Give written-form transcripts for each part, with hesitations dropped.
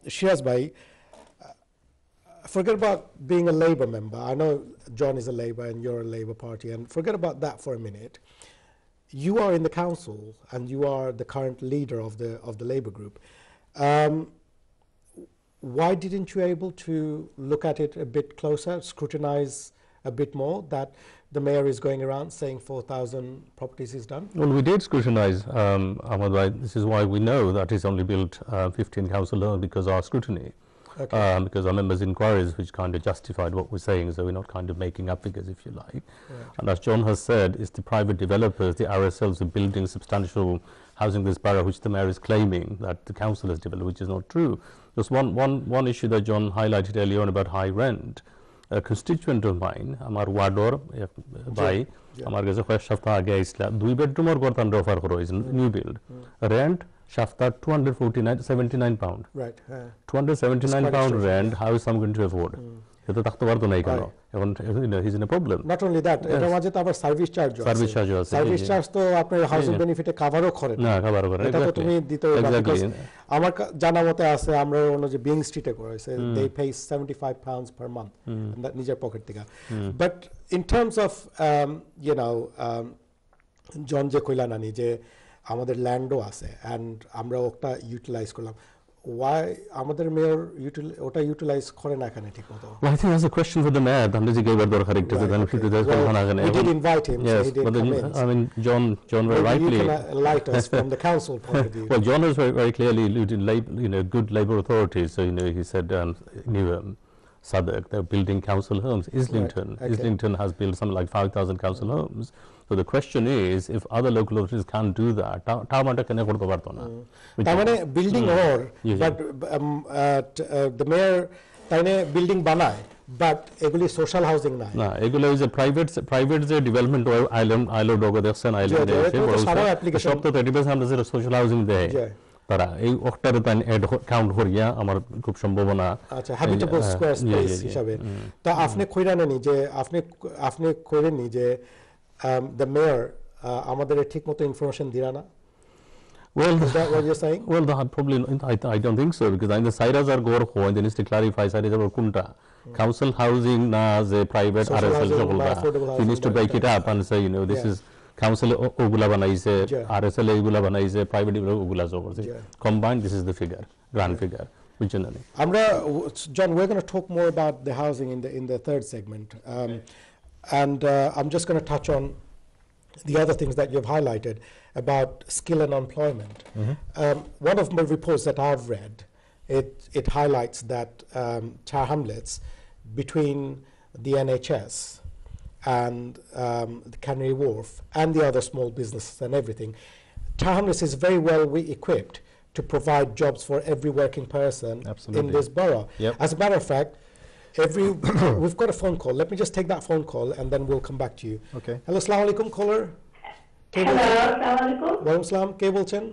Shiraz bhai, forget about being a Labour member. I know John is a Labour and you're a Labour Party, and forget about that for a minute. You are in the council and you are the current leader of the Labour group. Why didn't you able to look at it a bit closer, scrutinize a bit more that the mayor is going around saying 4,000 properties is done? Well, we did scrutinize, Ahmad bhai. This is why we know that he's only built 15 council homes, because our scrutiny. Okay. Because our members' inquiries, which kind of justified what we're saying, so we're not kind of making up figures, if you like. Right. And as John has said, it's the private developers, the RSLs, who are building substantial housing in this borough, which the mayor is claiming that the council has developed, which is not true. There's one issue that John highlighted earlier on about high rent. A constituent of mine, Amar Wador by Amar Gaza Shafta Agaisla, 2 bedroom or Gortan Rofer Horo is new build. Rent Shafta 279 pound. Right. 279 pound rent, how is some going to afford? He's in a problem. Not only that, yes. Service charge. Service charge. Service charge to housing benefit cover করে না cover করে এটা তো তুমি দিতে হবে because আমার জানা মতে আছে আমরা অন্য যে বিং স্ট্রিটে করেছে they pay 75 pounds per month নিজের পকেট থেকে but in terms of you know John যে কইলা নানি যে আমাদের ল্যান্ডও আছে and আমরা ওটা ইউটিলাইজ করলাম. Why আমাদের মেয়র ওটা ইউটিলাইজ করে না এখানে ঠিকমতো? Well, I think that's a question for the mayor. We did invite him. Yes, so he did but then, come in. I mean, John very rightly. You can enlighten us from the council point of view. Well, John was very clearly alluded, good Labour authorities. So he said new Sadak, they're building council homes. Islington, right. Okay. Islington has built something like 5,000 council homes. So the question is, if other local authorities can't do that, building or but the mayor building banai, but eguli social housing na. Na, egula is a private development or island dogo dekhen island shop to 30% social housing দেয় তারা এই ওটারে তাই add count করিয়া আমার খুব সম্ভাবনা আচ্ছা habitable square space হিসাবে তা আপনি কইরানেনি যে আপনি কইরেননি যে the mayor আমাদের ঠিকমতো ইনফরমেশন দিরা না? Well, is that what you're saying? Well, probably I don't think so, because the Cyrus are gore ho and then is to clarify Cyrus are kunta council housing na as a private RSL jogla. He needs to break it up and say, this is council ogula banaise, RSL ogula banaise, private ogula over. Combined, this is the figure, grand figure. John, we're going to talk more about the housing in the third segment, and I'm just going to touch on the other things that you've highlighted about skill and employment. One of my reports that I've read, it highlights that Tower Hamlets, between the NHS and the Canary Wharf and the other small businesses and everything, Tower Hamlets is very well equipped to provide jobs for every working person in this borough. Yep. As a matter of fact, we've got a phone call. Let me just take that phone call and then we'll come back to you. Okay. Hello, assalamu alaikum, caller. Hello, assalamu alaikum. Walaikum salam, কে বলছেন?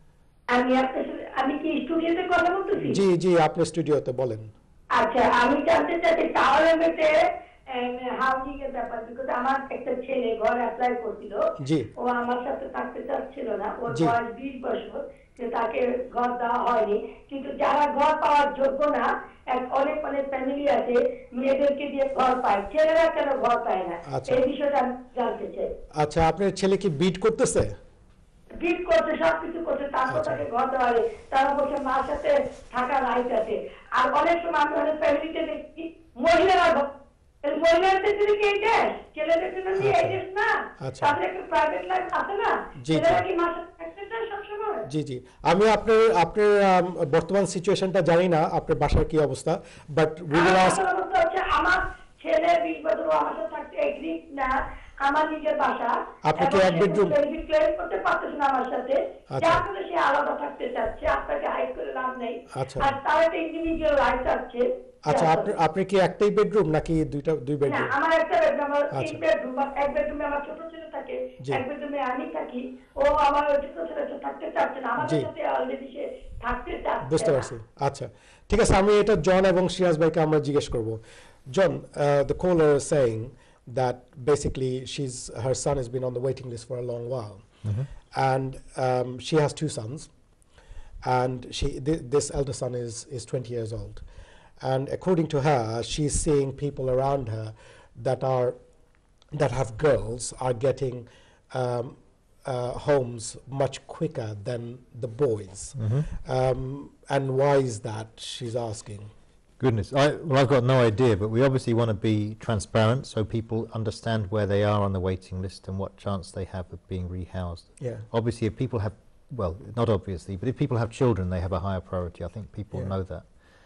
আমি কি স্টুডিওতে কথা বলতেছি? জি জি, আপনি স্টুডিওতে বলেন। আচ্ছা, আমি জানতে চাচ্ছি টাওয়ারেতে হাউজিং এর ব্যাপার, বিকজ আমার একটা ছেলে ঘর অ্যাপ্লাই করছিল, ও আমার সাথে থাকতে চাচ্ছিল না, ওর বয়স 20 বছর, তাকে ঘর দেওয়া হয়নি, কিন্তু যারা ঘর পাওয়ার যোগ্য না, অনেক ফ্যামিলি আছে মেয়েদেরকে দিয়ে ঘর পায়, ছেলেরা কেন ঘর পায় না, এই বিষয়টা জানতে চাই। আচ্ছা, আপনার ছেলে কি বিড করতেছে? বিড করতে, সবকিছু করতে, তারপর তাকে ঘর দেওয়া হয়, তারা বলছে মার সাথে থাকা রাইট আছে। আর অনেক সময় আমি অনেক ফ্যামিলিতে দেখছি মহিলারা মহিলাদের জন্য কি দেশ, ছেলেদের জন্য এই দেশ না, তাদের একটা প্রাইভেট লাইফ আছে না, ছেলেরা কি মার সাথে থাকতে চায় সবসময়? জি জি, আমি আপনার বর্তমান সিচুয়েশনটা জানি না, আপনার বাসার কি অবস্থা, বাট উই উইল আস্ক। আমার ছেলে 20 বছর আমার সাথে থাকতে এগ্রি না, আমার নিজের বাসা, আপনি কি এক বেডরুম ক্লেম করতে পারতেছেন না আমার সাথে, যার জন্য সে আলাদা থাকতে চাচ্ছে, আপনাকে হাইড করে লাভ নেই, আর তার একটা ইন্ডিভিজুয়াল রাইট আছে। আচ্ছা, আপনি কি একটাই বেডরুম নাকি দুই বেডরুম? না, আমার একটা বেডরুম, আমার তিন বেডরুম, এক বেডরুমে আমার ছোট ছেলে থাকে, এক বেডরুমে আমি থাকি, ও আমার ছোট ছেলে থাকতে চাচ্ছে না, আমার সাথে অলরেডি সে থাকতে চাচ্ছে। বুঝতে পারছি। আচ্ছা, ঠিক আছে, আমি এটা জন এবং শিরাজ ভাইকে আমরা জিজ্ঞেস করব। জন, the caller is saying that basically her son has been on the waiting list for a long while, and she has 2 sons, and this elder son is 20 years old. And according to her, she's seeing people around her that have girls are getting homes much quicker than the boys. And why is that, she's asking? Goodness, well, I've got no idea, but we obviously want to be transparent so people understand where they are on the waiting list and what chance they have of being rehoused. Yeah. Obviously, if people have, well, not obviously, but if people have children, they have a higher priority. I think people know that.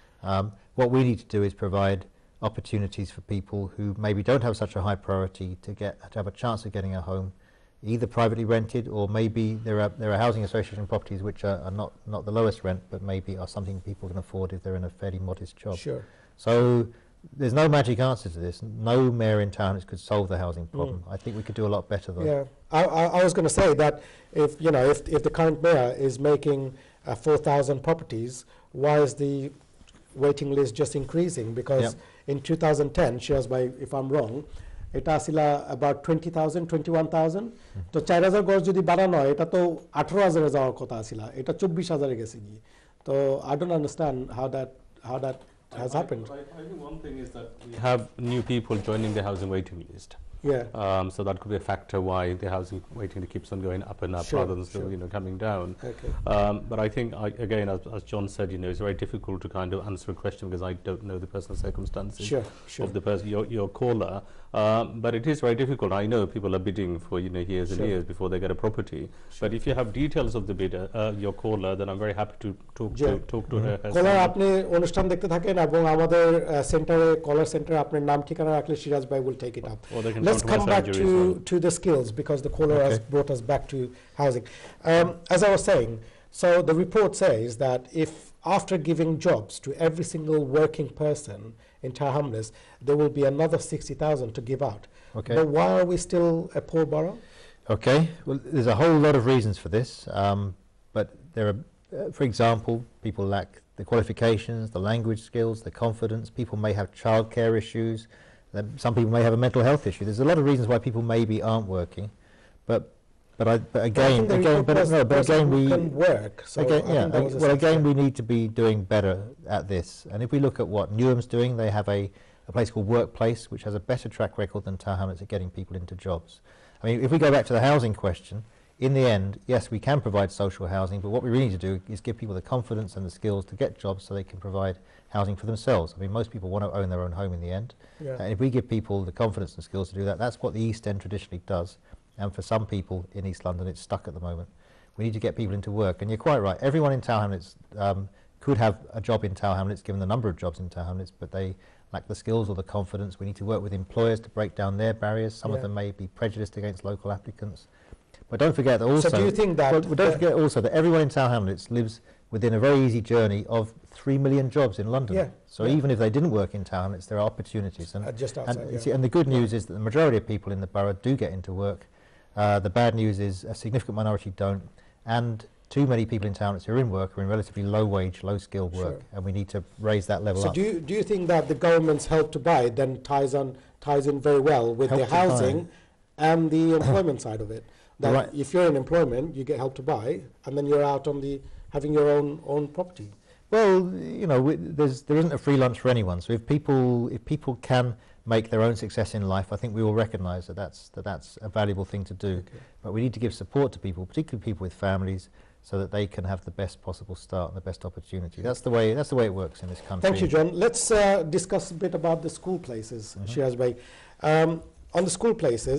What we need to do is provide opportunities for people who maybe don't have such a high priority to have a chance of getting a home, either privately rented, or maybe there are housing association properties which are not the lowest rent, but maybe are something people can afford if they're in a fairly modest job. Sure. So there's no magic answer to this. No mayor in town could solve the housing problem. I think we could do a lot better though. Yeah, I was going to say that if the current mayor is making 4,000 properties, why is the waiting list just increasing? Because in 2010, if I'm wrong, এটা আসিলা about 20,000 21,000 তো 4,000 গজ যদি বাড়ানো হয় এটা তো 18,000 এ যাওয়ার কথা আসিলা এটা 24,000 এ গেছে গিয়ে তো I don't understand how that has happened. I think one thing is that we have new people joining the housing waiting list. Yeah. So that could be a factor why the housing waiting keeps on going up and up rather than still, coming down. Okay. But I think, again, as John said, it's very difficult to kind of answer a question because I don't know the personal circumstances of the person, your caller. But it is very difficult. I know people are bidding for years and years before they get a property. But if you have details of the bidder, your caller, then I'm very happy to talk to her. Caller, আপনি অনুষ্ঠান দেখতে থাকেন এবং আমাদের সেন্টারে কলার সেন্টারে আপনার নাম ঠিকানা রাখলে সিরাজ ভাই will take it up. Let's come back to the skills because the caller has brought us back to housing. As I was saying, so the report says that if after giving jobs to every single working person in Tower Hamlets, there will be another 60,000 to give out. Okay. But why are we still a poor borough? Okay, well, there's a whole lot of reasons for this, but there are, for example, people lack the qualifications, the language skills, the confidence. People may have childcare issues. Some people may have a mental health issue. There's a lot of reasons why people maybe aren't working, but again, we can work. So again, we need to be doing better at this. And if we look at what Newham's doing, they have a place called Workplace, which has a better track record than Tower Hamlets at getting people into jobs. I mean, if we go back to the housing question, in the end, yes, we can provide social housing, but what we really need to do is give people the confidence and the skills to get jobs so they can provide housing for themselves. I mean, most people want to own their own home in the end. Yeah. And if we give people the confidence and skills to do that, that's what the East End traditionally does. And for some people in East London, it's stuck at the moment. We need to get people into work. And you're quite right. Everyone in Tower Hamlets could have a job in Tower Hamlets, given the number of jobs in Tower Hamlets, but they lack the skills or the confidence. We need to work with employers to break down their barriers. Some of them may be prejudiced against local applicants. But don't forget that also. So do you think that? Don't forget also that everyone in Tower Hamlets lives within a very easy journey of 3 million jobs in London. Yeah. So even if they didn't work in Tower Hamlets, there are opportunities. And just outside. And the good news is that the majority of people in the borough do get into work. The bad news is a significant minority don't, and too many people in town who are in work are in relatively low wage, low skilled work, and we need to raise that level up. So do you think that the government's Help to Buy then ties in very well with the housing and the employment side of it? That if you're in employment, you get Help to Buy, and then you're out on having your own property. Well, there isn't a free lunch for anyone. So if people can make their own success in life, I think we will recognise that's a valuable thing to do. Okay. But we need to give support to people, particularly people with families, so that they can have the best possible start and the best opportunity. That's the way it works in this country. Thank you, John. Let's discuss a bit about the school places, Shiraz Bhai. On the school places,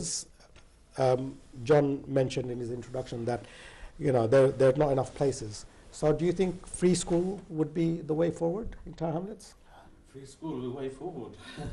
John mentioned in his introduction that there are not enough places. So do you think free school would be the way forward in Tower Hamlets? Free school, the way forward.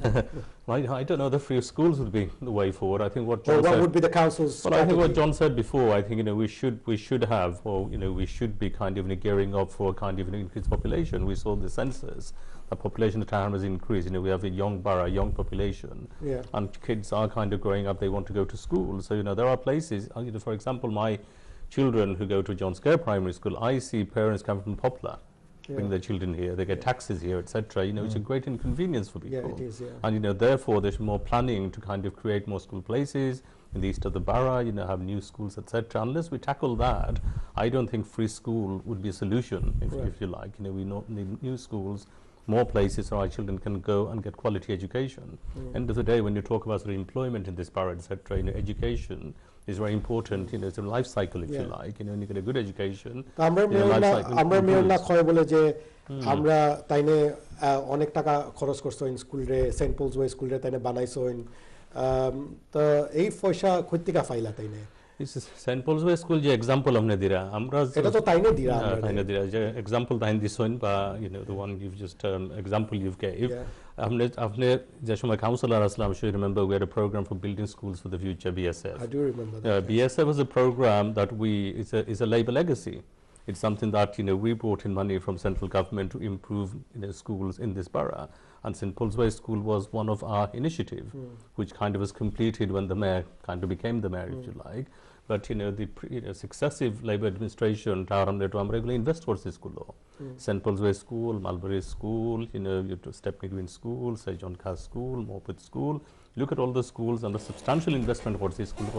I don't know. The free schools would be the way forward. I think what John said. What would be the council's strategy? I think what John said before. I think we should have, or we should be kind of gearing up for kind of an increased population. We saw the census. The population of Tower Hamlets increased. We have a young borough, young population, and kids are kind of growing up. They want to go to school. So there are places. For example, my children who go to John Scare Primary School, I see parents come from Poplar. Bring their children here, they get taxis here, etc. It's a great inconvenience for people. Yeah, it is. Yeah. And therefore, there's more planning to kind of create more school places, in the east of the borough, have new schools, etc. Unless we tackle that, I don't think free school would be a solution, if you like. We need new schools, more places so our children can go and get quality education. End of the day, when you talk about sort of employment in this borough, etc., education is very important. It's a life cycle, if you like. When you get a good education, আমরা তাইনে অনেক টাকা খরচ করছো in school রে Saint Paul's Way School রে তাইনে বানাইছো ইন তো এই পয়সা কইতিকা ফাইলা তাইনে সেন্ট পলস ওয়ে স্কুল যে এক্সাম্পল हमने দিরা আমরা এটা তো তাইনে দিরা আমরা তাইনে দিরা যে এক্সাম্পল তাইন দিছন বা the one you've just example you've gave আপনি যে সময় councillor Aslam sure you remember we had a program for building schools for the future BSF. I do remember that. BSF was a program that is a Labour legacy. It's something that we brought in money from central government to improve schools in this borough, and St Paul's Way School was one of our initiative, which kind of was completed when the mayor kind of became the mayor, if you like. But the successive Labour administration regularly invest towards this school. St Paul's Way School, Mulberry School, Stepney Green School, Sir John Carr School, Morpeth School. Look at all the schools and the substantial investment towards this school.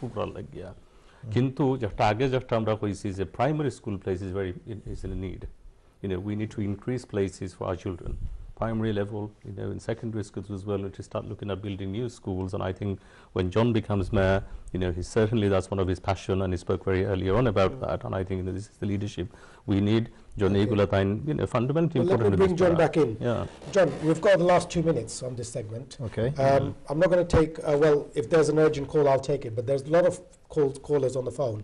Kintu just aage just amra koisi je primary school place is in need. We need to increase places for our children. Primary level, in secondary schools as well, we need to start looking at building new schools. And I think when John becomes mayor, that's one of his passion, and he spoke very earlier on about that. And I think this is the leadership we need. John Egulatain, fundamentally important. Let me bring John back in. Yeah. John, we've got the last 2 minutes on this segment. Okay. I'm not going to take, if there's an urgent call, I'll take it. But there's a lot of callers on the phone.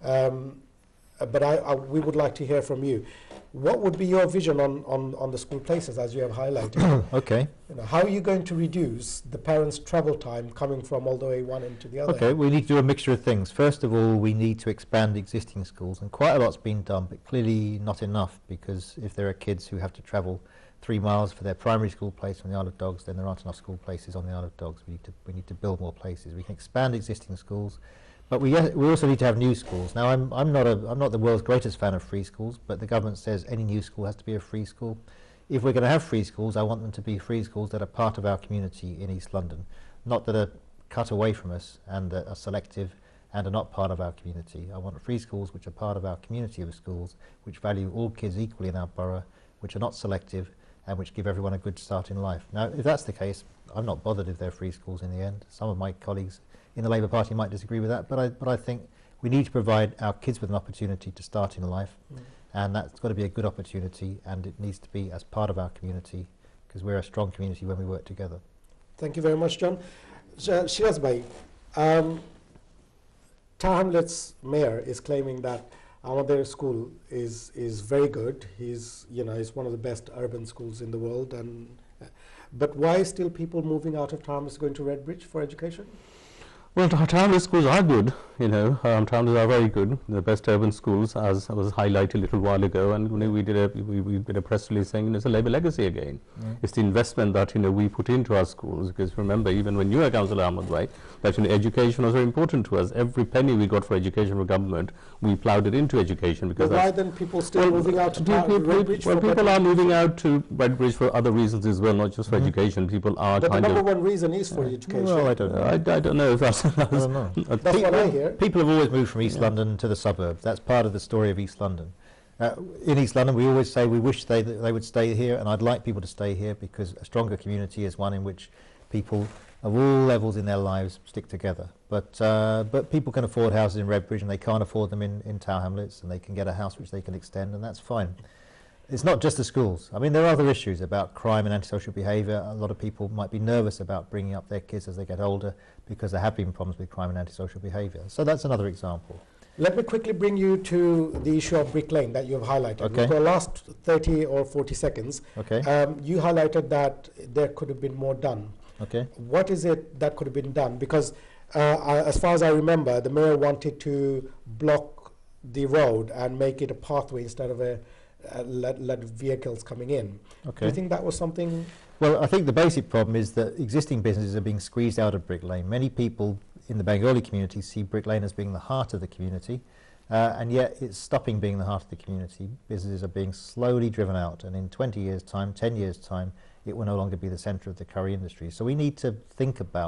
But we would like to hear from you. What would be your vision on the school places, as you have highlighted? Okay. How are you going to reduce the parents' travel time coming from all the way one end to the other? Okay, we need to do a mixture of things. First of all, we need to expand existing schools, and quite a lot's been done, but clearly not enough, because if there are kids who have to travel 3 miles for their primary school place on the Isle of Dogs, then there aren't enough school places on the Isle of Dogs. We need to build more places. We can expand existing schools, but we also need to have new schools. Now, I'm not the world's greatest fan of free schools, but the government says any new school has to be a free school. If we're going to have free schools, I want them to be free schools that are part of our community in East London, not that are cut away from us and that are selective and are not part of our community. I want free schools which are part of our community of schools, which value all kids equally in our borough, which are not selective, and which give everyone a good start in life. Now, if that's the case, I'm not bothered if they're free schools in the end. Some of my colleagues in the Labour Party might disagree with that, but I think we need to provide our kids with an opportunity to start in life, and that's got to be a good opportunity, and it needs to be as part of our community, because we're a strong community when we work together. Thank you very much, John. Shiraz Bhai, Tower Hamlets mayor is claiming that our school is very good. He's one of the best urban schools in the world, but why still people moving out of Tower Hamlets going to Redbridge for education? Well, Townley schools are good, Townley are very good, the best urban schools, as was highlighted a little while ago, and we did a press release saying it's a Labour legacy again. It's the investment that we put into our schools, because remember, even when you were Councillor Ahmed, right, that education was very important to us. Every penny we got for education from government, we ploughed it into education. Because why then people still moving out to Redbridge? Well, people are moving out to Redbridge for other reasons as well, not just for education. People are but the number one reason is for education. Well, I don't know. I don't know if that's I don't know. That's what I hear. People have always moved from East London to the suburbs. That's part of the story of East London. In East London, we always say we wish they would stay here, and I'd like people to stay here, because a stronger community is one in which people of all levels in their lives stick together. But people can afford houses in Redbridge, and they can't afford them in Tower Hamlets, and they can get a house which they can extend, and that's fine. It's not just the schools. I mean, there are other issues about crime and antisocial behaviour. A lot of people might be nervous about bringing up their kids as they get older, because there have been problems with crime and antisocial behaviour. So that's another example. Let me quickly bring you to the issue of Brick Lane that you've highlighted. Okay. For the last 30 or 40 seconds, Okay. You highlighted that there could have been more done. Okay. What is it that could have been done? Because as far as I remember, the mayor wanted to block the road and make it a pathway instead of let vehicles coming in. Okay. Do you think that was something? Well, I think the basic problem is that existing businesses are being squeezed out of Brick Lane. Many people in the Bengali community see Brick Lane as being the heart of the community, and yet it's stopping being the heart of the community. Businesses are being slowly driven out, and in 20 years' time, 10 years' time, it will no longer be the centre of the curry industry. So we need to think about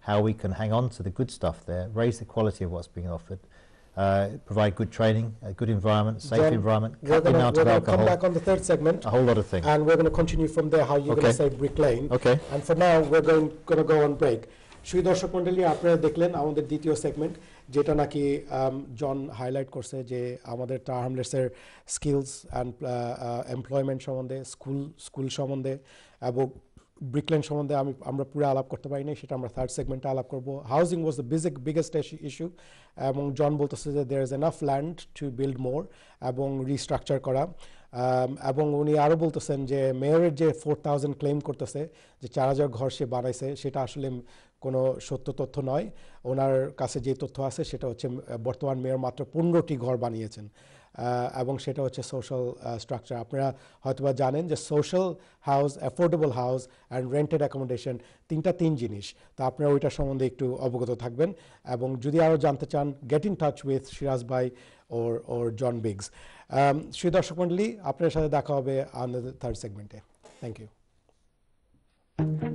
how we can hang on to the good stuff there, raise the quality of what's being offered, provide good training, a good environment, safe John, environment, we're cut the amount of going to alcohol. come back on the third segment. A whole lot of things. And we're going to continue from there, how you're going to save Brick Lane. Okay. And for now, we're going to go on break. সুই দর্শক মণ্ডলী, আপনারা দেখলেন আমাদের দ্বিতীয় segment, যেটা নাকি জন highlight করছে যে আমাদের টাওয়ার হ্যামলেটসের স্কিলস অ্যান্ড এমপ্লয়মেন্ট সম্বন্ধে, স্কুল সম্বন্ধে এবং ব্রিকলেন সম্বন্ধে আমরা পুরো আলাপ করতে পারি নাই, সেটা আমরা থার্ড সেগমেন্টে আলাপ করব। Housing was the biggest issue, এবং জন বলতেছে যে there is enough land to build more এবং রিস্ট্রাকচার করা। এবং উনি আরও বলতেছেন যে মেয়রের যে 4000 ক্লেম করতেছে যে 4000 ঘর সে বানাইছে, সেটা আসলে কোনো সত্য তথ্য নয়। ওনার কাছে যে তথ্য আছে সেটা হচ্ছে বর্তমান মেয়র মাত্র 15টি ঘর বানিয়েছেন, এবং সেটা হচ্ছে সোশ্যাল স্ট্রাকচার। আপনারা হয়তোবা জানেন যে social house, affordable house and rented accommodation তিন জিনিস। তো আপনারা ওইটার সম্বন্ধে একটু অবগত থাকবেন, এবং যদি আরও জানতে চান, get in touch with Siraj ভাই ওর জন বিগস। সুই দর্শক মণ্ডলী, আপনার সাথে দেখা হবে আমাদের থার্ড সেগমেন্টে। Thank you.